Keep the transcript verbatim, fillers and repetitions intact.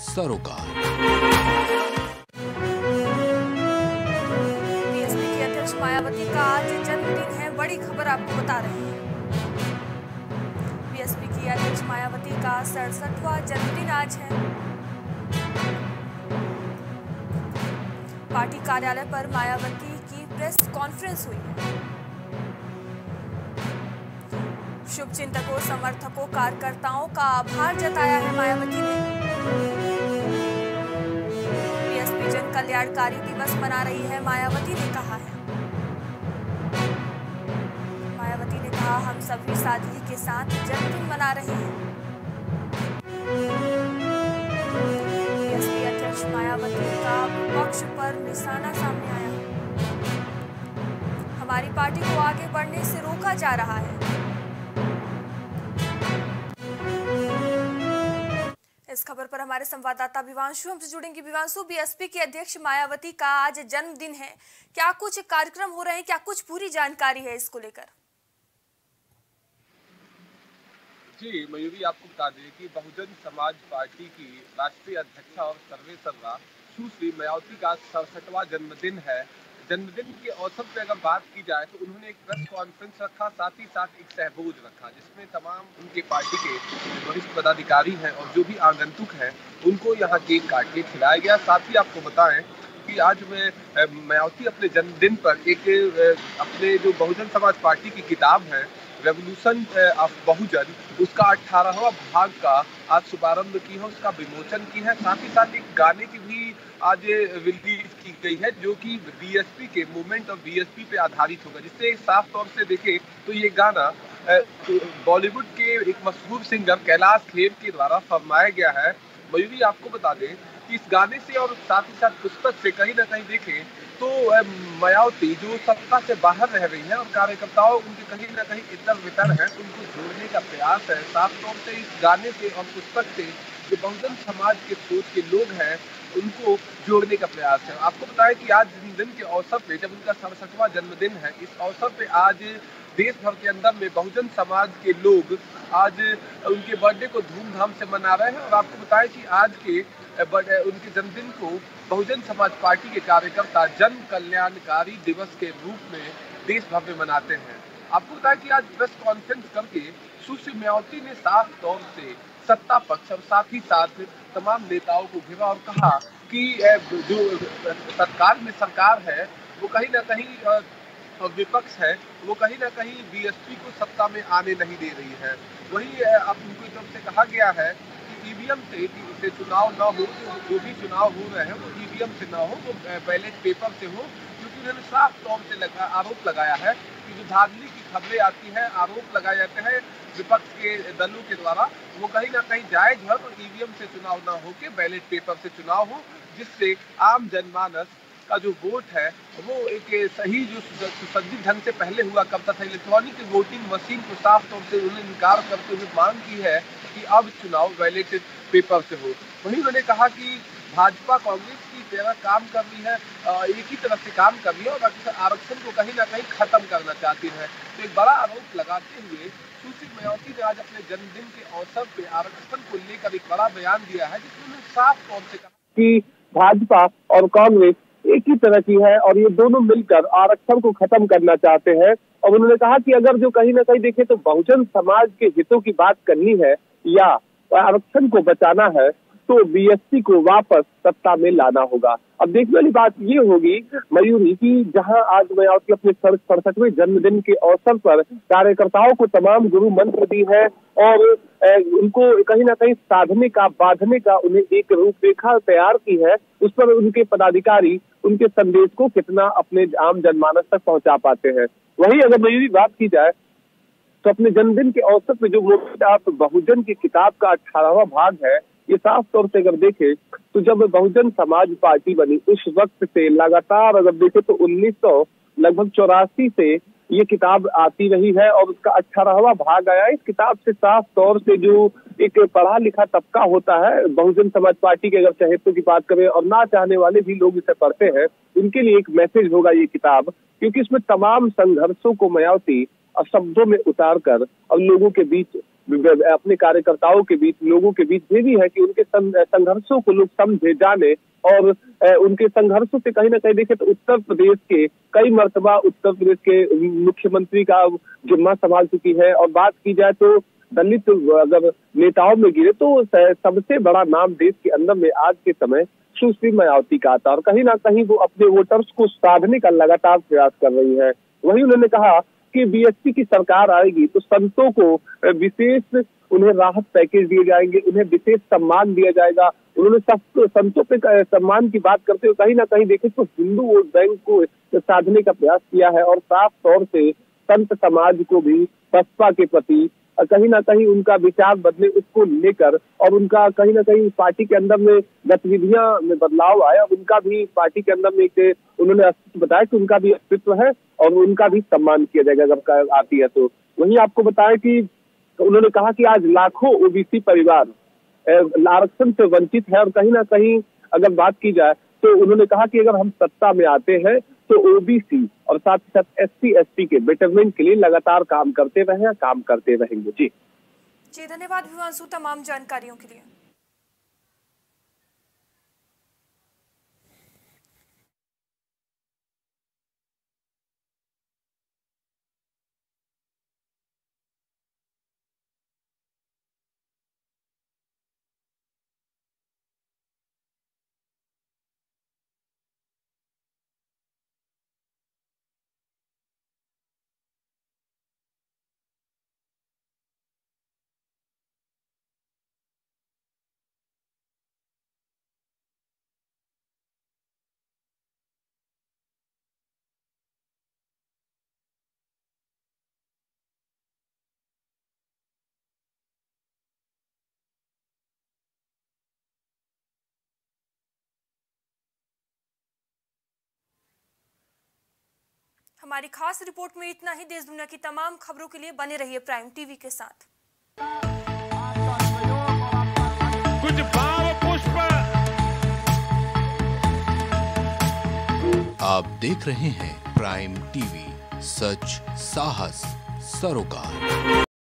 सरोकार। बीएसपी की अध्यक्ष मायावती का आज जन्मदिन है, बड़ी खबर आपको बता रहे हैं। बीएसपी की अध्यक्ष मायावती का सड़सठवां जन्मदिन आज है। पार्टी कार्यालय पर मायावती की प्रेस कॉन्फ्रेंस हुई। शुभचिंतकों, समर्थकों, कार्यकर्ताओं का आभार जताया है मायावती ने। बीएसपी जन कल्याणकारी दिवस मना रही है, मायावती ने कहा है। मायावती ने कहा, हम सभी सादगी के साथ जन्मदिन मना रहे हैं। बीएसपी अध्यक्ष मायावती का विपक्ष पर निशाना सामने आया। हमारी पार्टी को आगे बढ़ने से रोका जा रहा है। इस खबर पर हमारे संवाददाता विवांशु हमसे जुड़ेंगे। विवांशु, बीएसपी की अध्यक्ष मायावती का आज जन्मदिन है, क्या कुछ कार्यक्रम हो रहे हैं, क्या कुछ पूरी जानकारी है इसको लेकर? जी मयूरी, आपको बता दें कि बहुजन समाज पार्टी की राष्ट्रीय अध्यक्षा और सर्वेसर्वा सुश्री मायावती का सड़सठवां जन्मदिन है। जन्मदिन के अवसर पर अगर बात की जाए तो उन्होंने एक प्रेस कॉन्फ्रेंस रखा, साथ ही साथ एक सहभोज रखा, जिसमें तमाम उनके पार्टी के वरिष्ठ पदाधिकारी हैं और जो भी आगंतुक हैं उनको यहाँ केक काट के खिलाया गया। साथ ही आपको बताएं कि आज मैं मायावती अपने जन्मदिन पर एक अपने जो बहुजन समाज पार्टी की किताब है रेवोल्यूशन ऑफ बहुजन, उसका अठारहवां भाग का आज शुभारंभ की है, उसका विमोचन की है। साथ ही साथ एक गाने की भी आज रिलीज की गई है जो कि बीएसपी के मूवमेंट ऑफ बीएसपी पे आधारित होगा, जिससे साफ तौर से देखें तो ये गाना बॉलीवुड के एक मशहूर सिंगर कैलाश खेर के द्वारा फरमाया गया है। मयूरी, आपको बता दें कि इस गाने से और साथ ही साथ पुस्तक से कहीं ना कहीं देखें तो मायावती जो सत्ता से बाहर रह रही है और कार्यकर्ताओं उनके कहीं ना कहीं इधर वितर हैं, उनको जोड़ने का प्रयास है। साफ तौर से इस गाने से और पुस्तक से जो बहुजन समाज के सोच के लोग हैं उनको जोड़ने का प्रयास है। आपको बताएं कि आज जन्मदिन के अवसर पे, जब उनका सड़सठवां जन्मदिन है, इस अवसर पे आज देश भर के अंदर में बहुजन समाज के लोग आज उनके बर्थडे को धूमधाम से मना रहे हैं। और आपको बताएं कि आज के उनके जन्मदिन को बहुजन समाज पार्टी के कार्यकर्ता जन कल्याणकारी दिवस के रूप में देश भर में मनाते हैं। आपको बताया कि आज प्रेस कॉन्फ्रेंस करके सुश्री मायावती ने साफ तौर से सत्ता पक्ष और साथ ही साथ तमाम नेताओं को घेरा और कहा कि जो सरकार में सरकार है वो कहीं ना कहीं विपक्ष है, वो कहीं ना कहीं बीएसपी को सत्ता में आने नहीं दे रही है। वही अब उनकी तरफ से कहा गया है कि ईवीएम से, से चुनाव न हो, जो भी चुनाव हो रहे हैं वो ईवीएम से न हो, वो बैलेट पेपर से हो, क्योंकि उन्होंने साफ तौर से लगा, आरोप लगाया है कि जो धांधली की खबरें आती हैं, आरोप लगाए जाते हैं विपक्ष के दलों के द्वारा, वो कहीं ना कहीं जायज है। तो ईवीएम से चुनाव न हो के बैलेट पेपर से चुनाव हो, जिससे आम जनमानस का जो वोट है वो एक सही जो सुसज्जित ढंग से पहले हुआ करता था इलेक्ट्रॉनिक वोटिंग मशीन को साफ तौर से उन्होंने इनकार करते हुए मांग की है कि अब चुनाव बैलेट पेपर से हो। वहीं उन्होंने कहा कि भाजपा कांग्रेस की तरह काम कर रही है, एक ही तरफ से काम कर रही है और आरक्षण को कहीं ना कहीं खत्म करना चाहती है। तो एक बड़ा आरोप लगाते हुए सुश्री मायावती ने आज अपने जन्मदिन के अवसर पे आरक्षण को लेकर एक बड़ा बयान दिया है, जिसमें उन्होंने साफ तौर से कहा कि भाजपा और कांग्रेस एक ही तरह की है और ये दोनों मिलकर आरक्षण को खत्म करना चाहते हैं। और उन्होंने कहा कि अगर जो कहीं ना कहीं देखे तो बहुजन समाज के हितों की बात करनी है या आरक्षण को बचाना है तो बीएसपी को वापस सत्ता में लाना होगा। अब देखने वाली बात ये होगी मयूरी की जहां आज मायावती अपने सड़सठवें जन्मदिन के अवसर पर कार्यकर्ताओं को तमाम गुरु मंत्र दी है और उनको कहीं ना कहीं साधने का, बांधने का उन्हें एक रूपरेखा तैयार की है। उस पर उनके पदाधिकारी उनके संदेश को कितना अपने आम जनमानस तक पहुंचा पाते हैं। वहीं अगर मयूरी बात की जाए तो अपने जन्मदिन के अवसर पर जो मूवमेंट ऑफ बहुजन की किताब का अठारहवां भाग है, ये साफ तौर से अगर देखें तो जब बहुजन समाज पार्टी बनी उस वक्त से लगातार अगर देखें तो उन्नीस सौ लगभग चौरासी से ये किताब आती रही है और उसका अठारहवां भाग आया। इस किताब से साफ तौर से जो एक पढ़ा लिखा तबका होता है बहुजन समाज पार्टी के अगर चहेतों की बात करें और ना चाहने वाले भी लोग इसे पढ़ते हैं, उनके लिए एक मैसेज होगा ये किताब, क्योंकि इसमें तमाम संघर्षों को मायावती शब्दों में उतार कर और लोगों के बीच अपने कार्यकर्ताओं के बीच, लोगों के बीच भेजी है कि उनके संघर्षों को लोग समझे, जाने और उनके संघर्षों से कहीं ना कहीं देखें तो उत्तर प्रदेश के कई मर्तबा उत्तर प्रदेश के मुख्यमंत्री का जिम्मा संभाल चुकी है। और बात की जाए तो दलित अगर नेताओं में गिरे तो सबसे बड़ा नाम देश के अंदर में आज के समय सुश्री मायावती का आता, और कहीं ना कहीं वो अपने वोटर्स को साधने का लगातार प्रयास कर रही है। वहीं उन्होंने कहा कि बीएसपी की सरकार आएगी तो संतों को विशेष उन्हें राहत पैकेज दिए जाएंगे, उन्हें विशेष सम्मान दिया जाएगा। उन्होंने सब संतों पे सम्मान की बात करते हुए कहीं ना कहीं देखे तो हिंदू वोट बैंक को साधने का प्रयास किया है, और साफ तौर से संत समाज को भी बसपा के प्रति कहीं ना कहीं उनका विचार बदले, उसको लेकर और उनका कहीं ना कहीं पार्टी के अंदर में गतिविधियां में बदलाव आया, उनका भी पार्टी के अंदर में एक उन्होंने बताया कि उनका भी अस्तित्व है और उनका भी सम्मान किया जाएगा अगर आती है तो। वहीं आपको बताया कि उन्होंने कहा कि आज लाखों ओबीसी परिवार आरक्षण से वंचित है, और कहीं ना कहीं अगर बात की जाए तो उन्होंने कहा कि अगर हम सत्ता में आते हैं तो ओबीसी और साथ ही साथ एससी एसटी के बेटरमेंट के लिए लगातार काम करते रहे, काम करते रहेंगे। जी जी धन्यवाद विवांशु तमाम जानकारियों के लिए। हमारी खास रिपोर्ट में इतना ही। देश दुनिया की तमाम खबरों के लिए बने रहिए प्राइम टीवी के साथ। कुछ भाव पुष्प। आप देख रहे हैं प्राइम टीवी, सच साहस सरोकार।